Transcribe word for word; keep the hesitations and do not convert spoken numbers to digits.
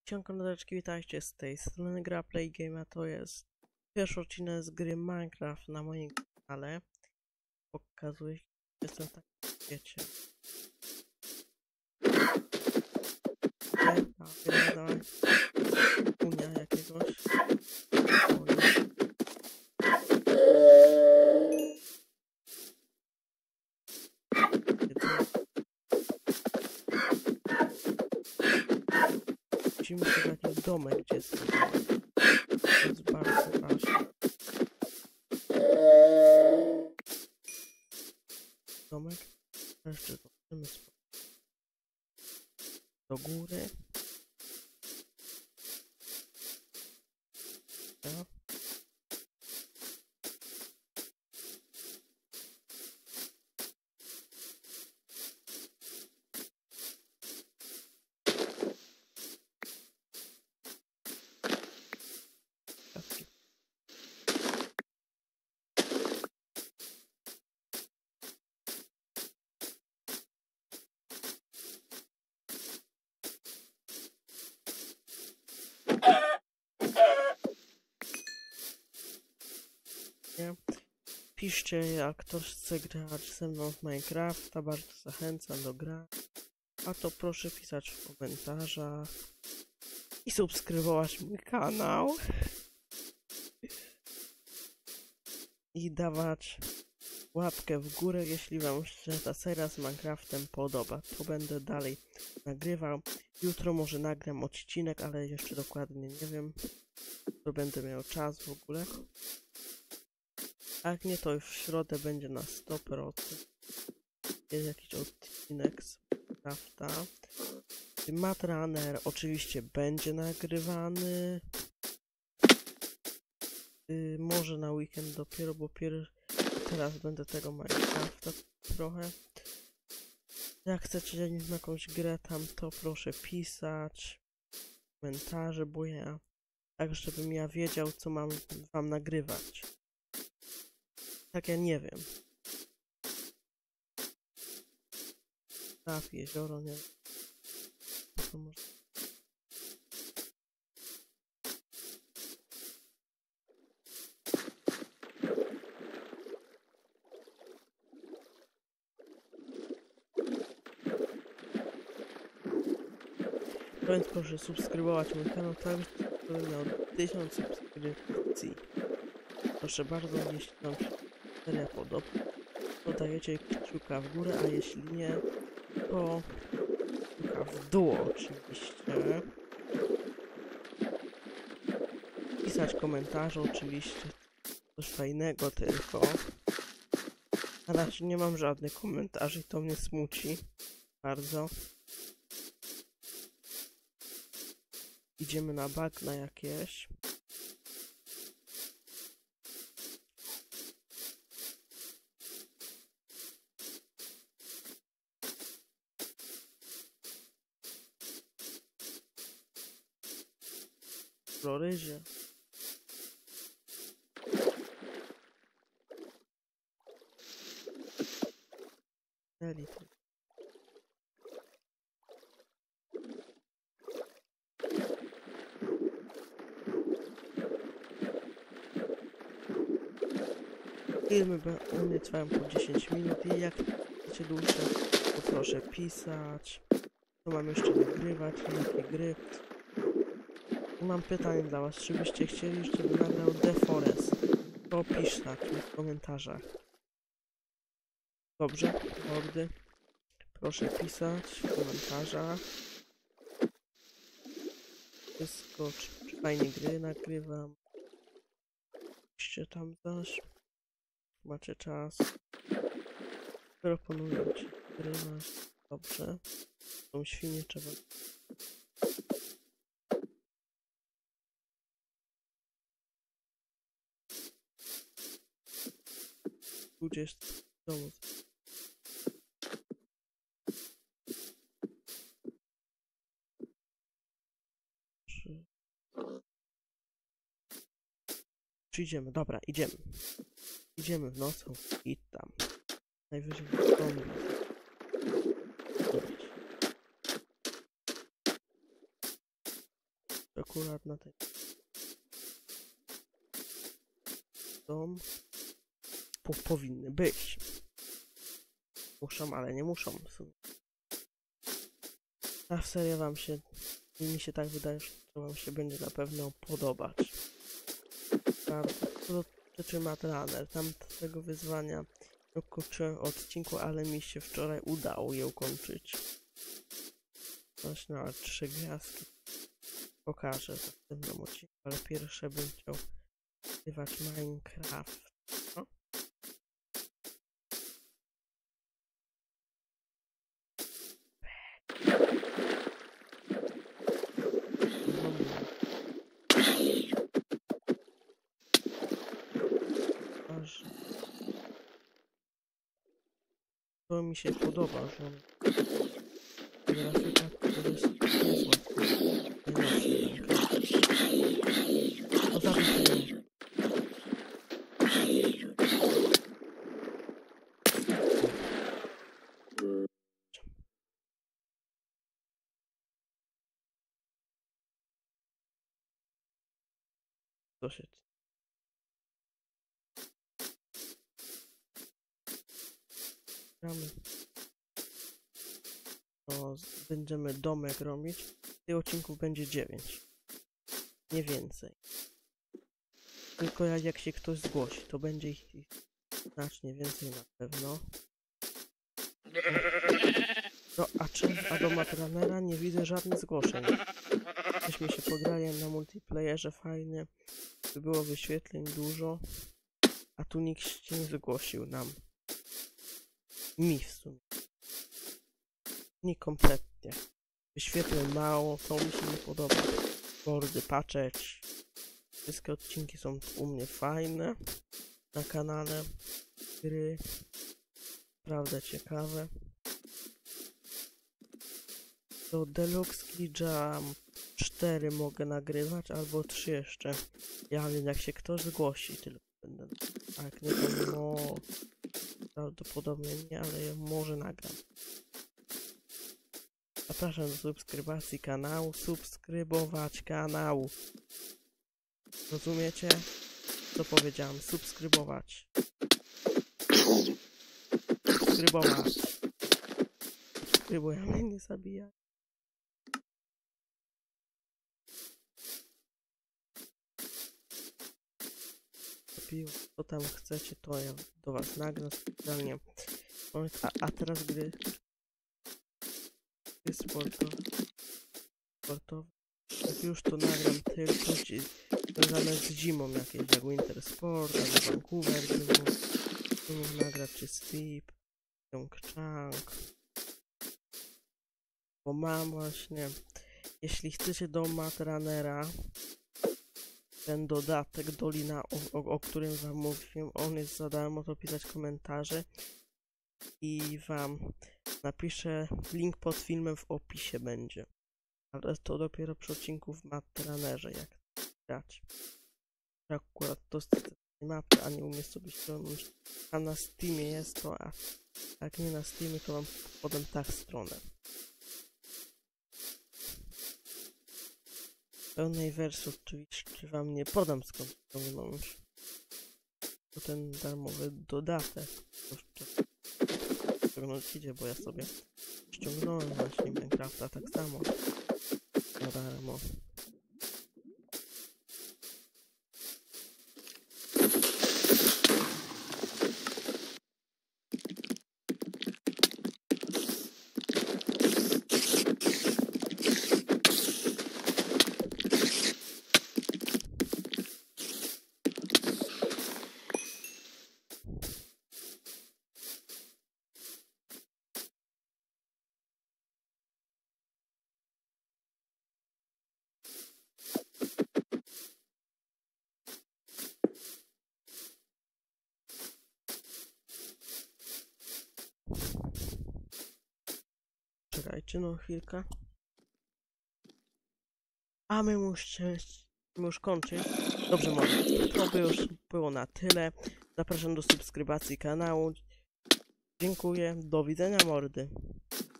Siemanko nodeczki, witajcie z tej strony Gra Play Game, a to jest pierwszy odcinek z gry Minecraft na moim kanale. Pokazuję, jestem tak, wiecie. Nie, dawaj, unia jakiegoś. Musimy sobie jakiś domek, gdzie jest ten domek. To jest bardzo ważne. Domek. Jeszcze zobaczymy do góry. No. Piszcie, jak ktoś chce grać ze mną w Minecrafta, bardzo zachęcam do grania. A to proszę pisać w komentarzach i subskrybować mój kanał i dawać łapkę w górę, jeśli wam się ta seria z Minecraftem podoba. To będę dalej nagrywał. Jutro może nagram odcinek, ale jeszcze dokładnie nie wiem, to będę miał czas w ogóle. A jak nie, to już w środę będzie na sto procent. Jest jakiś odcinek z Minecrafta. Mad Runner oczywiście będzie nagrywany. Yy, może na weekend dopiero, bo pier... teraz będę tego Minecrafta trochę. Jak chcecie jakąś grę tam, to proszę pisać komentarze, bo ja tak, żebym ja wiedział, co mam wam nagrywać. Tak ja nie wiem. Tak, jezioro, nie wiem. To może... Więc proszę subskrybować mój kanał, tak, żeby miał tysiąc subskrypcji. Proszę bardzo, jeśli wam się seria podoba, to dajecie kciuka w górę, a jeśli nie, to kciuka w dół oczywiście. Pisać komentarze oczywiście, coś fajnego tylko. Na razie nie mam żadnych komentarzy i to mnie smuci bardzo. Idziemy na bagna jakieś. Floryzie. Elity. Filmy u mnie trwają po dziesięć minut i jak chcecie dłuższe, to proszę pisać. Co mam jeszcze nagrywać, jakie gry. Mam pytanie dla was, czy byście chcieli, żeby nagrał The Forest? To pisz tak w komentarzach. Dobrze, mordy. Proszę pisać w komentarzach. Wszystko, czy, czy fajnie gry nagrywam. Piszcie tam zaś. Macie czas. Proponuję ci gry. Dobrze. Tą świnię trzeba... Gdzieś w domu. Czy... Czy idziemy? Dobra, idziemy. Idziemy w nocą i tam. Najwyżej w domu. akurat na ten dom po, powinny być. Muszą, ale nie muszą w sumie. Ta seria wam się, mi się tak wydaje, że wam się będzie na pewno podobać. Co dotyczy Matrunner, tam tego wyzwania nie ukończyłem odcinku, ale mi się wczoraj udało je ukończyć. Właśnie na trzy gwiazdki. Pokażę w następnym odcinku, ale pierwsze bym chciał nagrywać Minecraft. No? Aż to mi się podoba, że grafika to jest niezła. O, zabij. Co się... Gramy. No, będziemy domek robić. Tych odcinków będzie dziewięć. Nie więcej. Tylko jak, jak się ktoś zgłosi, to będzie ich, ich znacznie więcej na pewno. No, a, czy, a do Matrunnera nie widzę żadnych zgłoszeń. Myśmy się pograli na multiplayerze fajnie. By było wyświetleń dużo. A tu nikt się nie zgłosił nam. Mi w sumie. Nie kompletnie. Wyświetleń mało, to mi się nie podoba. Bordy patrzeć. Wszystkie odcinki są u mnie fajne. Na kanale. Gry. Naprawdę ciekawe. To Deluxe Jam cztery mogę nagrywać, albo trzy jeszcze. Ja wiem, jak się ktoś zgłosi, tylko będę. A jak nie, to no... Prawdopodobnie nie, ale ja może nagram. Zapraszam do subskrybacji kanału. Subskrybować kanału. Rozumiecie? Co powiedziałem? Subskrybować. Subskrybować. Subskrybuję, mnie nie zabija. Co tam chcecie, to ja do was nagram specjalnie. A, a teraz gry. Gry sportowe. Sportowe. Jak już to nagram tylko ci, związane z zimą jakieś, jak Winter Sport, albo Vancouver, bym mógł nagrać, czy Steep, Pyeongchang. Bo mam właśnie, jeśli chcecie do Matrunnera, ten dodatek Dolina, o, o, o którym wam mówiłem, on jest za darmo, to pisać komentarze i wam napiszę link pod filmem, w opisie będzie. Ale to dopiero przy odcinku w Matrunnerze, jak grać. Akurat to z tej mapy, a nie umiem sobie ściągnąć. A na Steamie jest to, a jak nie na Steamie, to wam podam tak stronę. Pełnej wersji oczywiście wam nie podam, skąd ściągnąć. To ten darmowy dodatek. Ściągnąć idzie, bo ja sobie ściągnąłem właśnie Minecrafta tak samo. Na darmo. Czekajcie no chwilkę. A my musimy już kończyć. Dobrze, może. To by już było na tyle. Zapraszam do subskrybacji kanału. Dziękuję. Do widzenia, mordy.